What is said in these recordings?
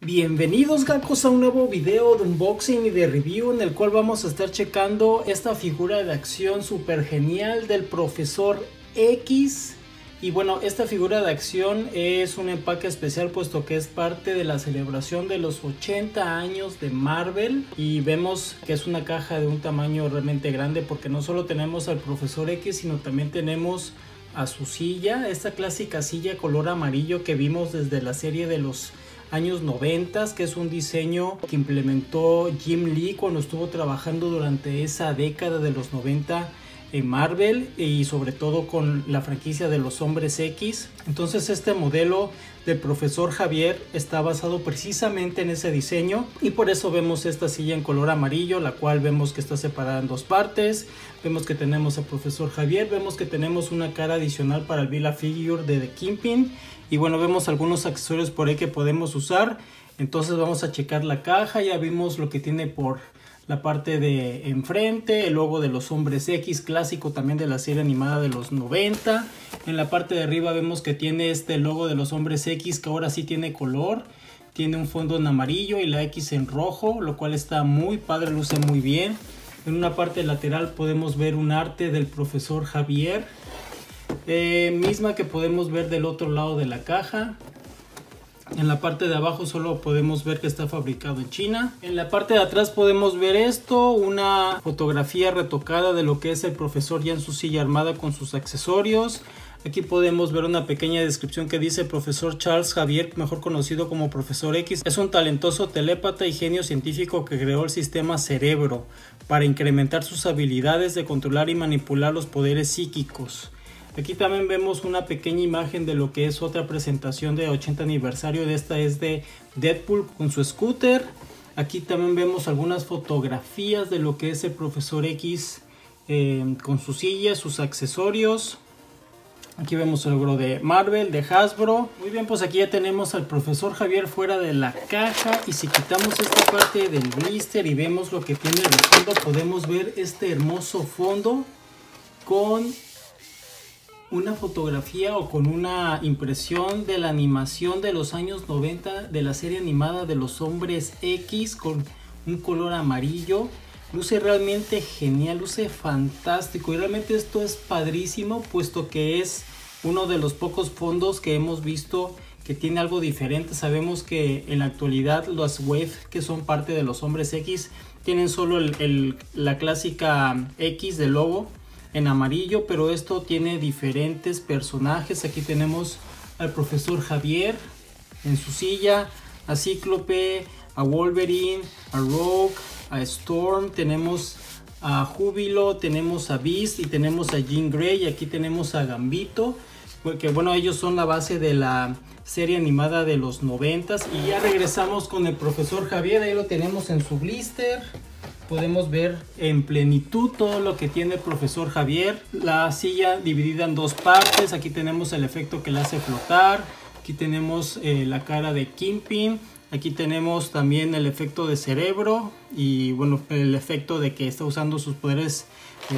Bienvenidos gacos a un nuevo video de unboxing y de review en el cual vamos a estar checando esta figura de acción súper genial del Profesor X. Y bueno, esta figura de acción es un empaque especial puesto que es parte de la celebración de los 80 años de Marvel. Y vemos que es una caja de un tamaño realmente grande porque no solo tenemos al Profesor X, sino también tenemos a su silla, esta clásica silla color amarillo que vimos desde la serie de los años 90, que es un diseño que implementó Jim Lee cuando estuvo trabajando durante esa década de los 90 en Marvel y sobre todo con la franquicia de los Hombres X. Entonces este modelo del Profesor Javier está basado precisamente en ese diseño y por eso vemos esta silla en color amarillo, la cual vemos que está separada en dos partes. Vemos que tenemos al Profesor Javier, vemos que tenemos una cara adicional para el Build-A-Figure de The Kingpin y bueno, vemos algunos accesorios por ahí que podemos usar. Entonces vamos a checar la caja. Ya vimos lo que tiene por la parte de enfrente, el logo de los Hombres X, clásico también de la serie animada de los 90. En la parte de arriba vemos que tiene este logo de los Hombres X, que ahora sí tiene color. Tiene un fondo en amarillo y la X en rojo, lo cual está muy padre, luce muy bien. En una parte lateral podemos ver un arte del Profesor Javier, misma que podemos ver del otro lado de la caja. En la parte de abajo solo podemos ver que está fabricado en China. En la parte de atrás podemos ver esto, una fotografía retocada de lo que es el profesor ya en su silla armada con sus accesorios. Aquí podemos ver una pequeña descripción que dice: Profesor Charles Xavier, mejor conocido como Profesor X, es un talentoso telépata y genio científico que creó el sistema Cerebro para incrementar sus habilidades de controlar y manipular los poderes psíquicos. Aquí también vemos una pequeña imagen de lo que es otra presentación de 80 aniversario. De esta es de Deadpool con su scooter. Aquí también vemos algunas fotografías de lo que es el Profesor X con su silla, sus accesorios. Aquí vemos el logo de Marvel, de Hasbro. Muy bien, pues aquí ya tenemos al Profesor Javier fuera de la caja. Y si quitamos esta parte del blister y vemos lo que tiene de fondo, podemos ver este hermoso fondo con una fotografía o con una impresión de la animación de los años 90 de la serie animada de los Hombres X con un color amarillo. Luce realmente genial, luce fantástico y realmente esto es padrísimo puesto que es uno de los pocos fondos que hemos visto que tiene algo diferente. Sabemos que en la actualidad los Wave, que son parte de los Hombres X, tienen solo la clásica X de logo en amarillo, pero esto tiene diferentes personajes. Aquí tenemos al Profesor Javier en su silla, a Cíclope, a Wolverine, a Rogue, a Storm, tenemos a Júbilo, tenemos a Beast y tenemos a Jean Grey. Y aquí tenemos a Gambito, porque bueno, ellos son la base de la serie animada de los 90s. Y ya regresamos con el Profesor Javier, ahí lo tenemos en su blister. Podemos ver en plenitud todo lo que tiene el Profesor Javier. La silla dividida en dos partes. Aquí tenemos el efecto que le hace flotar. Aquí tenemos la cara de Kingpin. Aquí tenemos también el efecto de Cerebro. Y bueno, el efecto de que está usando sus poderes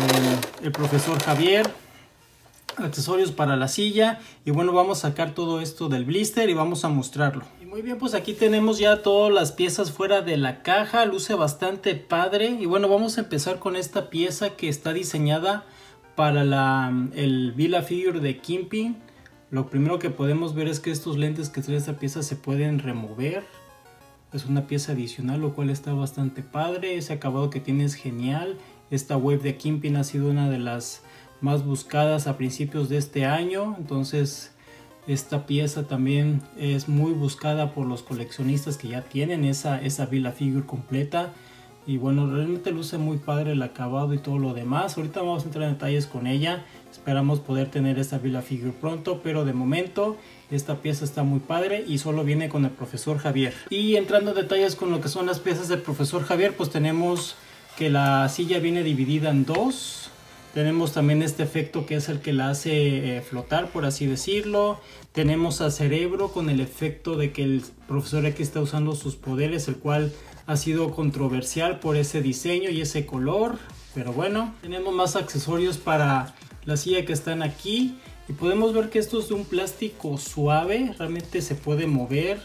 el Profesor Javier. Accesorios para la silla. Y bueno, vamos a sacar todo esto del blister y vamos a mostrarlo. Muy bien, pues aquí tenemos ya todas las piezas fuera de la caja, luce bastante padre. Y bueno, vamos a empezar con esta pieza que está diseñada para el Build-A-Figure de Kingpin. Lo primero que podemos ver es que estos lentes que trae esta pieza se pueden remover. Es una pieza adicional, lo cual está bastante padre. Ese acabado que tiene es genial. Esta web de Kingpin ha sido una de las más buscadas a principios de este año. Entonces esta pieza también es muy buscada por los coleccionistas que ya tienen esa Build-A-Figure completa. Y bueno, realmente luce muy padre el acabado y todo lo demás. Ahorita vamos a entrar en detalles con ella. Esperamos poder tener esta Build-A-Figure pronto, pero de momento esta pieza está muy padre y solo viene con el Profesor Javier. Y entrando en detalles con lo que son las piezas del Profesor Javier, pues tenemos que la silla viene dividida en dos. Tenemos también este efecto que es el que la hace flotar, por así decirlo. Tenemos a Cerebro con el efecto de que el Profesor X está usando sus poderes, el cual ha sido controversial por ese diseño y ese color. Pero bueno, tenemos más accesorios para la silla que están aquí. Y podemos ver que esto es de un plástico suave, realmente se puede mover.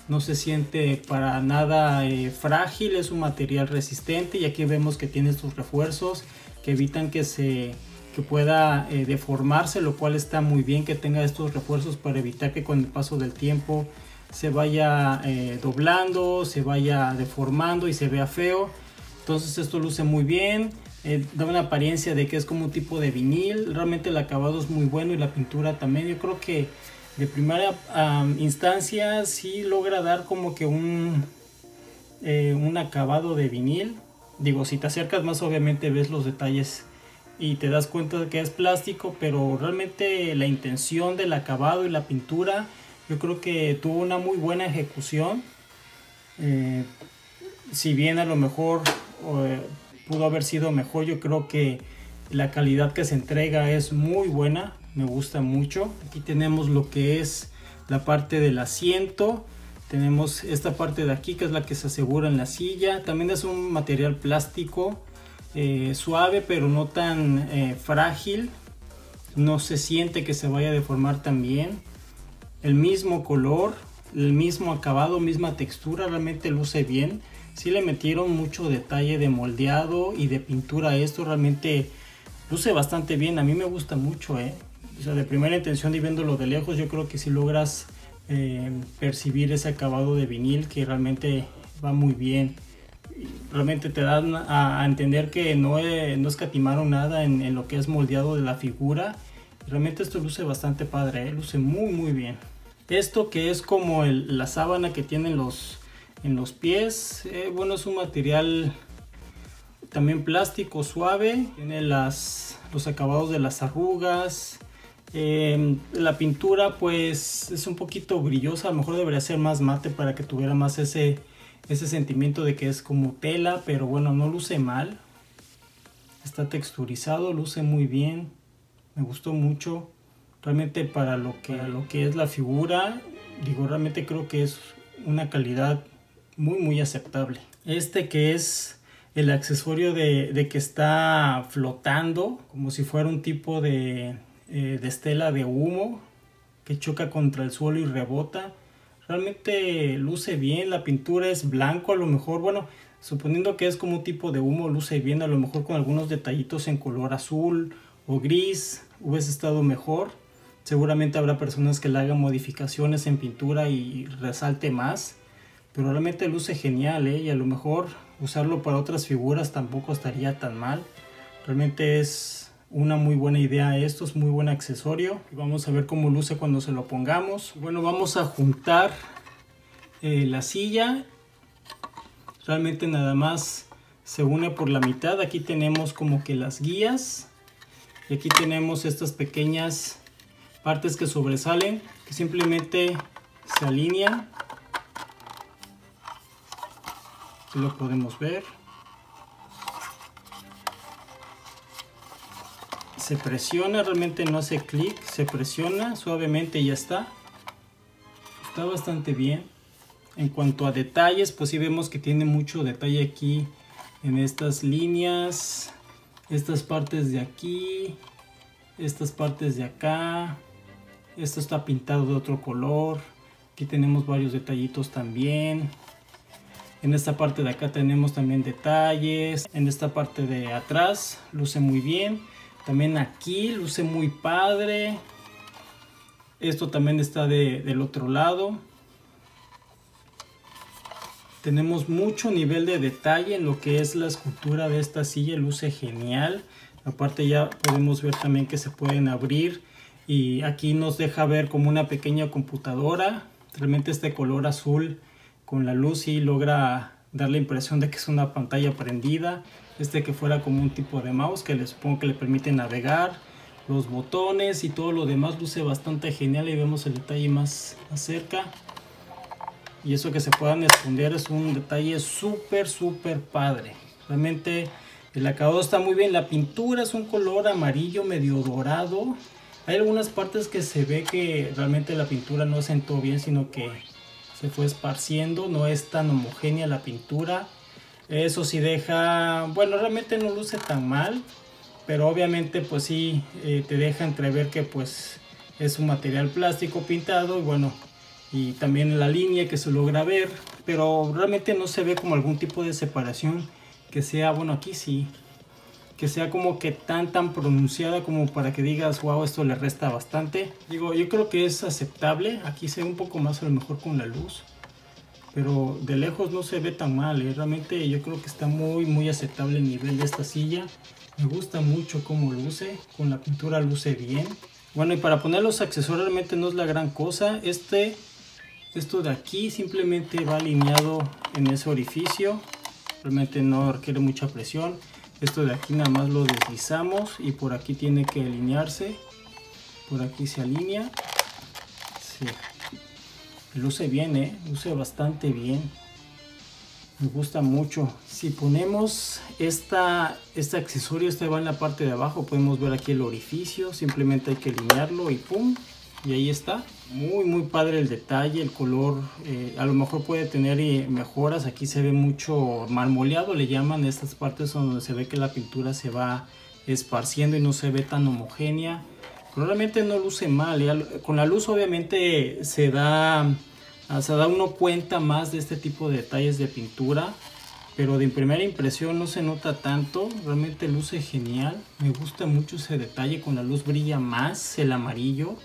no se siente para nada frágil, es un material resistente, y aquí vemos que tiene estos refuerzos que evitan que pueda deformarse, lo cual está muy bien que tenga estos refuerzos para evitar que con el paso del tiempo se vaya doblando, se vaya deformando y se vea feo. Entonces esto luce muy bien, da una apariencia de que es como un tipo de vinil. Realmente el acabado es muy bueno y la pintura también. Yo creo que de primera instancia sí logra dar como que un acabado de vinil. Digo, si te acercas más obviamente ves los detalles y te das cuenta de que es plástico, pero realmente la intención del acabado y la pintura yo creo que tuvo una muy buena ejecución. Si bien a lo mejor pudo haber sido mejor, yo creo que la calidad que se entrega es muy buena, me gusta mucho. Aquí tenemos lo que es la parte del asiento, tenemos esta parte de aquí que es la que se asegura en la silla. También es un material plástico suave, pero no tan frágil, no se siente que se vaya a deformar tan bien. El mismo color, el mismo acabado, misma textura, realmente luce bien. Sí le metieron mucho detalle de moldeado y de pintura a esto, realmente luce bastante bien. A mí me gusta mucho, o sea, de primera intención y viéndolo de lejos, yo creo que si logras percibir ese acabado de vinil que realmente va muy bien. Realmente te dan a entender que no escatimaron nada en lo que es moldeado de la figura. Realmente esto luce bastante padre, luce muy bien. Esto que es como la sábana que tienen en los pies, bueno, es un material también plástico suave, tiene los acabados de las arrugas. La pintura pues es un poquito brillosa, a lo mejor debería ser más mate para que tuviera más ese sentimiento de que es como tela, pero bueno, no luce mal, está texturizado, luce muy bien, me gustó mucho. Realmente para lo que es la figura, digo, realmente creo que es una calidad muy aceptable. Este que es el accesorio de que está flotando como si fuera un tipo de estela de humo que choca contra el suelo y rebota. Realmente luce bien, la pintura es blanco, a lo mejor, bueno, suponiendo que es como un tipo de humo, luce bien, a lo mejor con algunos detallitos en color azul o gris hubiese estado mejor. Seguramente habrá personas que le hagan modificaciones en pintura y resalte más, pero realmente luce genial, y a lo mejor usarlo para otras figuras tampoco estaría tan mal. Realmente es una muy buena idea, esto es muy buen accesorio. Vamos a ver cómo luce cuando se lo pongamos. Bueno, vamos a juntar la silla. Realmente nada más se une por la mitad. Aquí tenemos como que las guías y aquí tenemos estas pequeñas partes que sobresalen, que simplemente se alinean. Aquí lo podemos ver. Se presiona, realmente no hace clic, se presiona suavemente y ya está. Está bastante bien. En cuanto a detalles, pues sí vemos que tiene mucho detalle aquí en estas líneas, estas partes de aquí, estas partes de acá. Esto está pintado de otro color. Aquí tenemos varios detallitos también. En esta parte de acá tenemos también detalles. En esta parte de atrás luce muy bien. También aquí luce muy padre. Esto también está del otro lado. Tenemos mucho nivel de detalle en lo que es la escultura de esta silla. Luce genial. Aparte ya podemos ver también que se pueden abrir. Y aquí nos deja ver como una pequeña computadora. Realmente este color azul con la luz sí logra dar la impresión de que es una pantalla prendida. Este que fuera como un tipo de mouse que les supongo que le permite navegar. Los botones y todo lo demás luce bastante genial. Y vemos el detalle más cerca. Y eso que se puedan esconder es un detalle súper padre. Realmente el acabado está muy bien. La pintura es un color amarillo medio dorado. Hay algunas partes que se ve que realmente la pintura no sentó bien, sino que se fue esparciendo. No es tan homogénea la pintura. Eso sí deja, bueno, realmente no luce tan mal, pero obviamente pues sí te deja entrever que pues es un material plástico pintado. Y bueno, y también la línea que se logra ver, pero realmente no se ve como algún tipo de separación que sea, bueno, aquí sí, que sea como que tan pronunciada como para que digas, wow, esto le resta bastante. Digo, yo creo que es aceptable. Aquí se ve un poco más a lo mejor con la luz, pero de lejos no se ve tan mal, ¿eh? Realmente yo creo que está muy aceptable el nivel de esta silla. Me gusta mucho cómo luce, con la pintura luce bien. Bueno, y para poner los accesorios realmente no es la gran cosa. Esto de aquí simplemente va alineado en ese orificio, realmente no requiere mucha presión. Esto de aquí nada más lo deslizamos y por aquí tiene que alinearse, por aquí se alinea. Sí. Luce bien, luce bastante bien, me gusta mucho. Si ponemos este accesorio, este va en la parte de abajo, podemos ver aquí el orificio, simplemente hay que alinearlo y pum, y ahí está. Muy padre el detalle, el color, a lo mejor puede tener mejoras. Aquí se ve mucho marmoleado, le llaman estas partes donde se ve que la pintura se va esparciendo y no se ve tan homogénea. Pero realmente no luce mal, con la luz obviamente se da uno cuenta más de este tipo de detalles de pintura, pero de primera impresión no se nota tanto. Realmente luce genial, me gusta mucho ese detalle, con la luz brilla más el amarillo.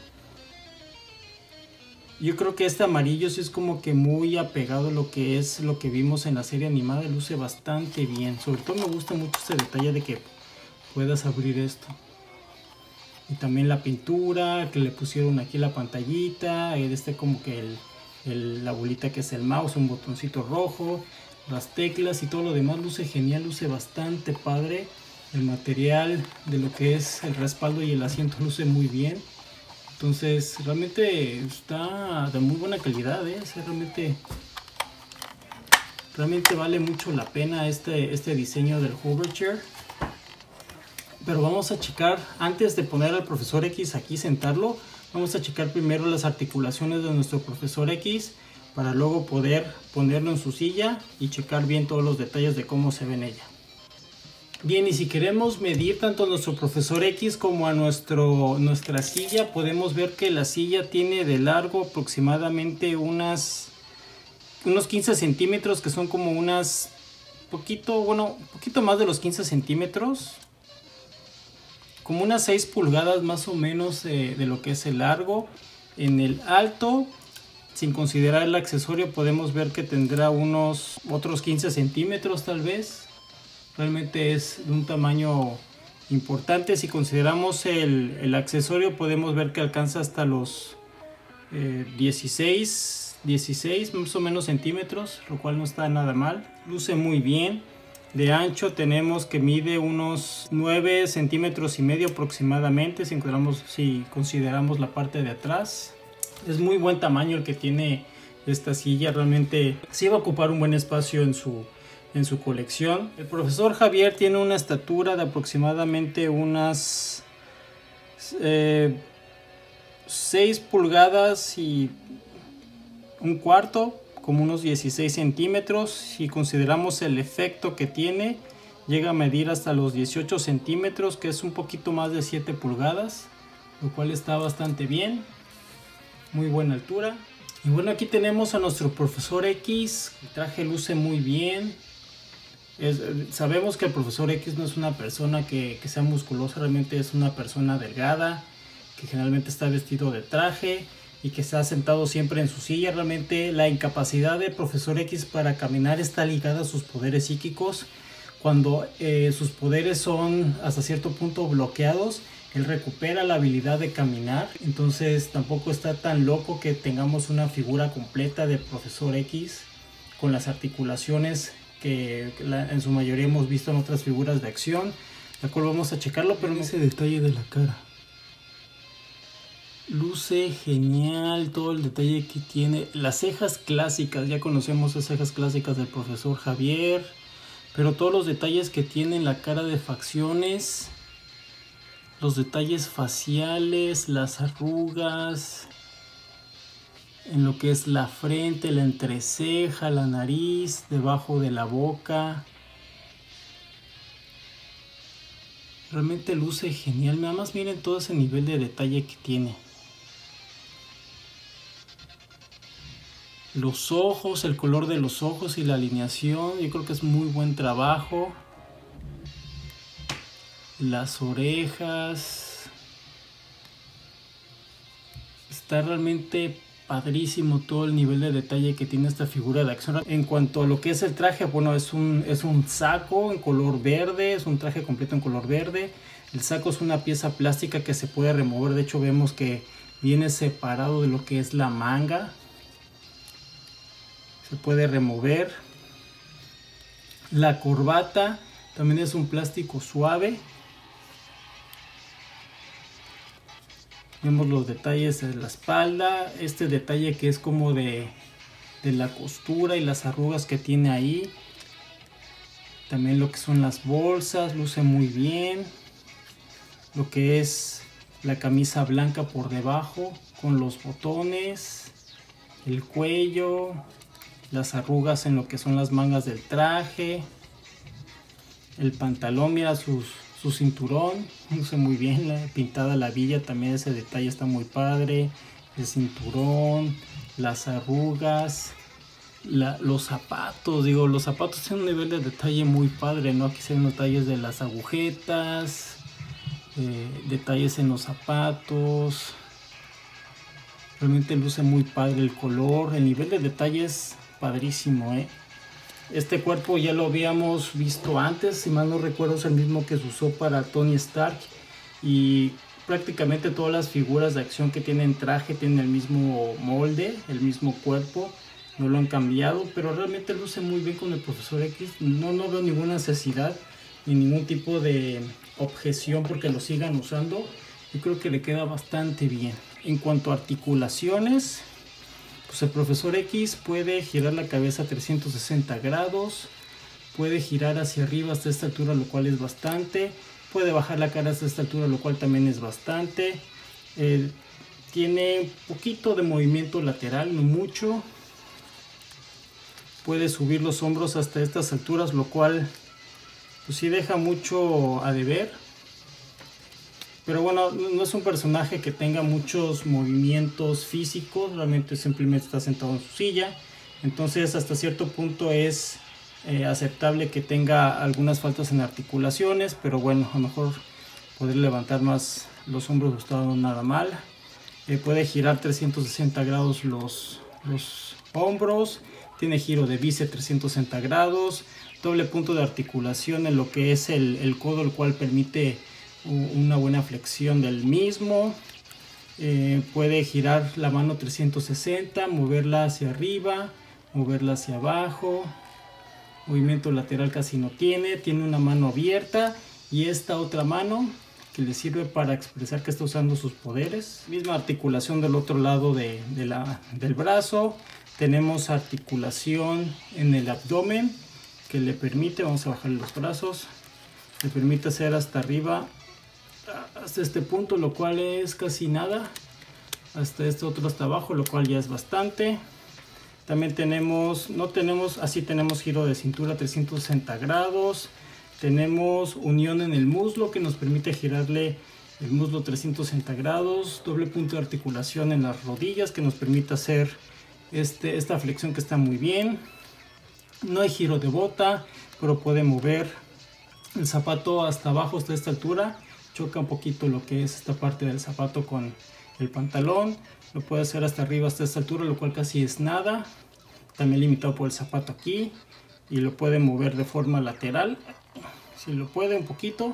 Yo creo que este amarillo sí es como que muy apegado a lo que vimos en la serie animada, luce bastante bien. Sobre todo me gusta mucho ese detalle de que puedas abrir esto. Y también la pintura, que le pusieron aquí la pantallita, como que la bolita que es el mouse, un botoncito rojo, las teclas y todo lo demás luce genial, luce bastante padre. El material de lo que es el respaldo y el asiento luce muy bien. Entonces realmente está de muy buena calidad, o sea, realmente vale mucho la pena este diseño del Hoverchair. Pero vamos a checar, antes de poner al profesor X aquí, sentarlo, vamos a checar primero las articulaciones de nuestro profesor X para luego poder ponerlo en su silla y checar bien todos los detalles de cómo se ve en ella. Bien, y si queremos medir tanto a nuestro profesor X como a nuestra silla, podemos ver que la silla tiene de largo aproximadamente unos 15 centímetros, que son como poquito más de los 15 centímetros. Como unas 6 pulgadas más o menos de lo que es el largo. En el alto, sin considerar el accesorio, podemos ver que tendrá otros 15 centímetros tal vez. Realmente es de un tamaño importante. Si consideramos el accesorio, podemos ver que alcanza hasta los 16 más o menos centímetros, lo cual no está nada mal. Luce muy bien. De ancho tenemos que mide unos 9 centímetros y medio aproximadamente, si consideramos la parte de atrás. Es muy buen tamaño el que tiene esta silla, realmente sí va a ocupar un buen espacio en su colección. El profesor Javier tiene una estatura de aproximadamente unas 6 pulgadas y un cuarto, como unos 16 centímetros. Si consideramos el efecto que tiene, llega a medir hasta los 18 centímetros, que es un poquito más de 7 pulgadas, lo cual está bastante bien, muy buena altura. Y bueno, aquí tenemos a nuestro profesor X. El traje luce muy bien. Sabemos que el profesor X no es una persona que sea musculosa, realmente es una persona delgada, que generalmente está vestido de traje y que está sentado siempre en su silla. Realmente la incapacidad del profesor X para caminar está ligada a sus poderes psíquicos. Cuando sus poderes son hasta cierto punto bloqueados, él recupera la habilidad de caminar. Entonces tampoco está tan loco que tengamos una figura completa del profesor X con las articulaciones que en su mayoría hemos visto en otras figuras de acción. De acuerdo, vamos a checarlo, pero ese detalle de la cara luce genial, todo el detalle que tiene. Las cejas clásicas, ya conocemos las cejas clásicas del profesor Javier, pero todos los detalles que tiene en la cara de facciones, los detalles faciales, las arrugas, en lo que es la frente, la entreceja, la nariz, debajo de la boca. Realmente luce genial, nada más miren todo ese nivel de detalle que tiene. Los ojos, el color de los ojos y la alineación, yo creo que es muy buen trabajo. Las orejas, está realmente padrísimo todo el nivel de detalle que tiene esta figura de acción. En cuanto a lo que es el traje, bueno, es un saco en color verde, es un traje completo en color verde. El saco es una pieza plástica que se puede remover, de hecho vemos que viene separado de lo que es la manga. Se puede remover. La corbata también es un plástico suave. Vemos los detalles de la espalda, este detalle que es como de la costura y las arrugas que tiene ahí. También lo que son las bolsas, luce muy bien. Lo que es la camisa blanca por debajo con los botones, el cuello, las arrugas en lo que son las mangas del traje, el pantalón, mira su cinturón, luce muy bien, pintada la villa, también ese detalle está muy padre, el cinturón, las arrugas, los zapatos, los zapatos tienen un nivel de detalle muy padre, ¿no? Aquí se ven detalles de las agujetas, detalles en los zapatos, realmente luce muy padre el color, el nivel de detalle es padrísimo, Este cuerpo ya lo habíamos visto antes, si mal no recuerdo es el mismo que se usó para Tony Stark, y prácticamente todas las figuras de acción que tienen traje tienen el mismo molde, el mismo cuerpo, no lo han cambiado, pero realmente luce muy bien con el Profesor X. No veo ninguna necesidad ni ningún tipo de objeción porque lo sigan usando. Yo creo que le queda bastante bien. En cuanto a articulaciones, pues el Profesor X puede girar la cabeza a 360 grados, puede girar hacia arriba hasta esta altura, lo cual es bastante, puede bajar la cara hasta esta altura, lo cual también es bastante. Tiene un poquito de movimiento lateral, no mucho. Puede subir los hombros hasta estas alturas, lo cual pues sí deja mucho a deber. Pero bueno, no es un personaje que tenga muchos movimientos físicos, realmente simplemente está sentado en su silla. Entonces hasta cierto punto es aceptable que tenga algunas faltas en articulaciones, pero bueno, a lo mejor poder levantar más los hombros no está nada mal. Puede girar 360 grados los hombros, tiene giro de bíceps 360 grados, doble punto de articulación en lo que es el codo, el cual permite una buena flexión del mismo. Puede girar la mano 360, moverla hacia arriba, moverla hacia abajo. Movimiento lateral casi no tiene una mano abierta y esta otra mano que le sirve para expresar que está usando sus poderes. Misma articulación del otro lado del brazo. Tenemos articulación en el abdomen que le permite, vamos a bajarle los brazos, le permite hacer hasta arriba, hasta este punto, lo cual es casi nada, hasta este otro hasta abajo, lo cual ya es bastante. También tenemos giro de cintura 360 grados, tenemos unión en el muslo que nos permite girarle el muslo 360 grados, doble punto de articulación en las rodillas que nos permite hacer esta flexión que está muy bien. No hay giro de bota, pero puede mover el zapato hasta abajo, hasta esta altura. Choca un poquito lo que es esta parte del zapato con el pantalón. Lo puede hacer hasta arriba, hasta esta altura, lo cual casi es nada. También limitado por el zapato aquí. Y lo puede mover de forma lateral, si lo puede un poquito.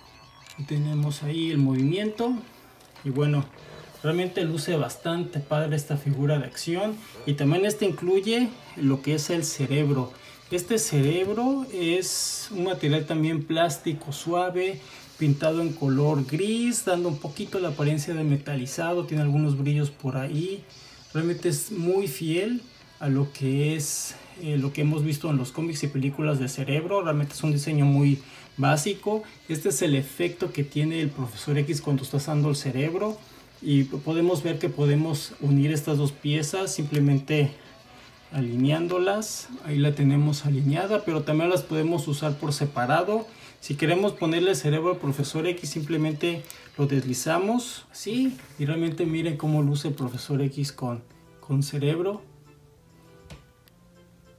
Tenemos ahí el movimiento. Y bueno, realmente luce bastante padre esta figura de acción. Y también incluye lo que es el cerebro. Este cerebro es un material también plástico suave, pintado en color gris, dando un poquito la apariencia de metalizado. Tiene algunos brillos por ahí. Realmente es muy fiel a lo que es lo que hemos visto en los cómics y películas de Cerebro. Realmente es un diseño muy básico. Este es el efecto que tiene el Profesor X cuando está usando el cerebro. Y podemos ver que podemos unir estas dos piezas simplemente alineándolas. Ahí la tenemos alineada, pero también las podemos usar por separado. Si queremos ponerle cerebro al Profesor X, simplemente lo deslizamos así. Y realmente miren cómo luce el Profesor X con cerebro.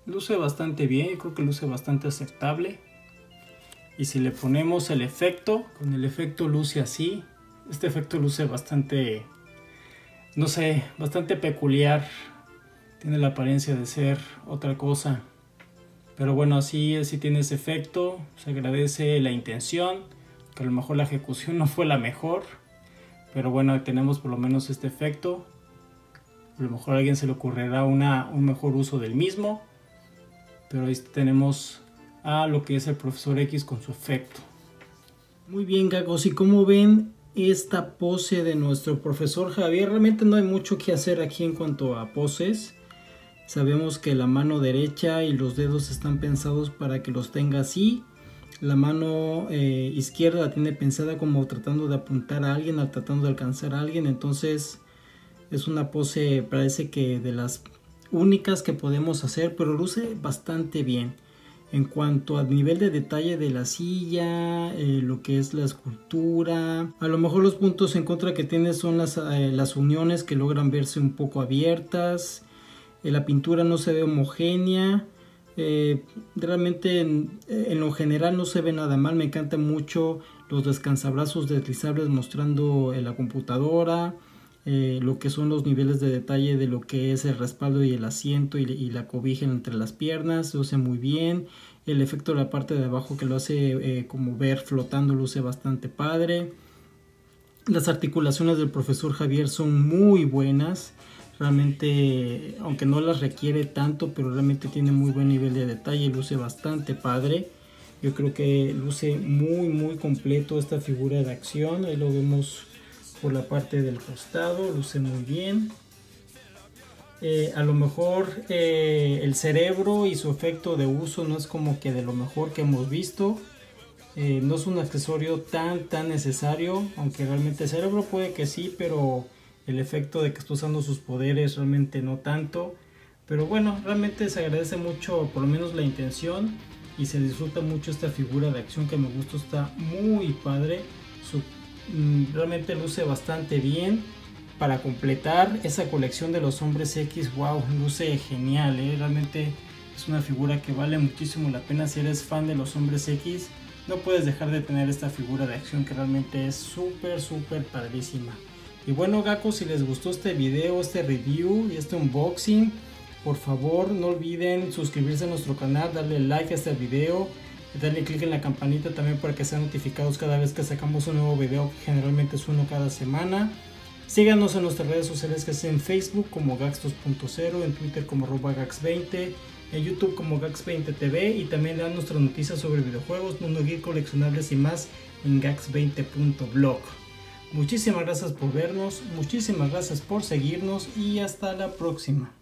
luce bastante bien, yo creo que luce bastante aceptable. Y si le ponemos el efecto, con el efecto luce así. Este efecto luce bastante, no sé, bastante peculiar. Tiene la apariencia de ser otra cosa. Pero bueno, así tiene ese efecto. Se agradece la intención, que a lo mejor la ejecución no fue la mejor. Pero bueno, tenemos por lo menos este efecto. A lo mejor a alguien se le ocurrirá un mejor uso del mismo. Pero ahí tenemos a lo que es el Profesor X con su efecto. Muy bien, gagos, y como ven esta pose de nuestro profesor Javier, realmente no hay mucho que hacer aquí en cuanto a poses. Sabemos que la mano derecha y los dedos están pensados para que los tenga así. La mano izquierda la tiene pensada como tratando de apuntar a alguien, tratando de alcanzar a alguien. Entonces es una pose, parece que de las únicas que podemos hacer, pero luce bastante bien. En cuanto al nivel de detalle de la silla, lo que es la escultura, a lo mejor los puntos en contra que tiene son las uniones que logran verse un poco abiertas. La pintura no se ve homogénea. Realmente en lo general no se ve nada mal. Me encantan mucho los descansabrazos deslizables mostrando la computadora. Lo que son los niveles de detalle de lo que es el respaldo y el asiento y la cobija entre las piernas, luce muy bien. El efecto de la parte de abajo que lo hace como ver flotando luce bastante padre. Las articulaciones del profesor Javier son muy buenas, realmente, aunque no las requiere tanto, pero realmente tiene muy buen nivel de detalle, luce bastante padre. Yo creo que luce muy completo esta figura de acción. Ahí lo vemos por la parte del costado, luce muy bien. A lo mejor el cerebro y su efecto de uso no es como que de lo mejor que hemos visto. No es un accesorio tan necesario, aunque realmente el cerebro puede que sí, pero el efecto de que está usando sus poderes realmente no tanto. Pero bueno, realmente se agradece mucho por lo menos la intención y se disfruta mucho esta figura de acción que me gusta, está muy padre. Realmente luce bastante bien para completar esa colección de los hombres X. Wow, luce genial, realmente es una figura que vale muchísimo la pena. Si eres fan de los hombres X, no puedes dejar de tener esta figura de acción que realmente es súper padrísima. Y bueno, gacos, si les gustó este video, este review y este unboxing, por favor no olviden suscribirse a nuestro canal, darle like a este video, darle click en la campanita también para que sean notificados cada vez que sacamos un nuevo video, que generalmente es uno cada semana. Síganos en nuestras redes sociales, que es en Facebook como Gax 2.0, en Twitter como @Gax20, en YouTube como Gax20TV, y también dan nuestras noticias sobre videojuegos, mundo geek, coleccionables y más en Gax20.blog. Muchísimas gracias por vernos, muchísimas gracias por seguirnos y hasta la próxima.